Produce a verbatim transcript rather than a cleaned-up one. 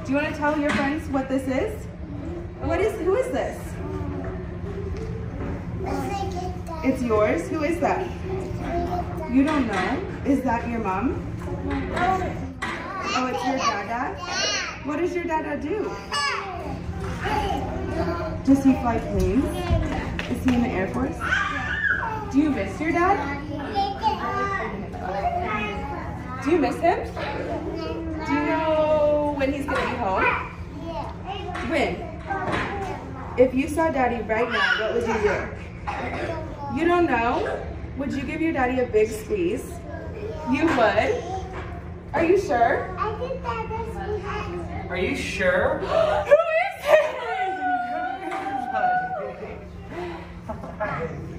Do you want to tell your friends what this is? What is, who is this? It's yours? Who is that? You don't know? Is that your mom? Oh, it's your dada? What does your dada do? Does he fly planes? Is he in the Air Force? Do you miss your dad? Do you miss him? Do you know when he's gonna be home? When? If you saw Daddy right now, what would you do? You don't know? Would you give your daddy a big squeeze? You would? Are you sure? I think that is behind. Are you sure? Who is it?